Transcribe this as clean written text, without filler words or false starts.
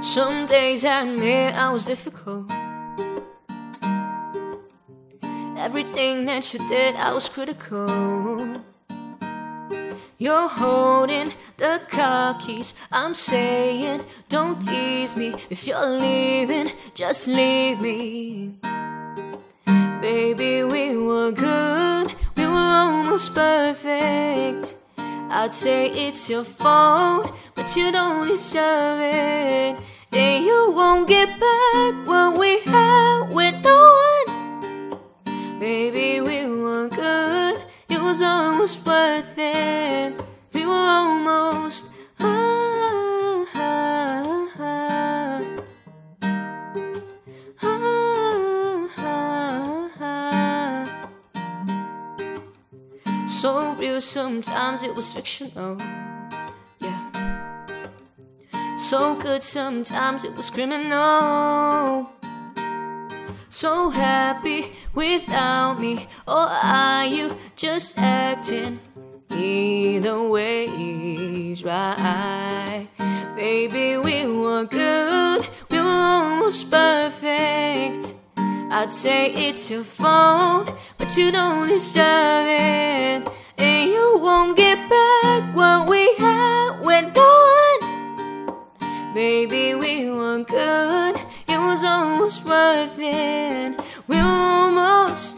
Some days I admit I was difficult. Everything that you did, I was critical. You're holding the car keys. I'm saying, don't tease me. If you're leaving, just leave me. Baby, we were good. We were almost perfect. I'd say it's your fault, but you don't deserve it. And you won't get back what we had with no one. Baby, we were good. It was almost worth it. We were almost so real, sometimes it was fictional. Yeah. So good, sometimes it was criminal. So happy without me, or are you just acting? Either way's right. Baby, we were good. We were almost perfect. I'd say it's your fault, but you don't deserve it. And you won't get back what we had with no one. Baby, we were good. It was almost worth it. We were almost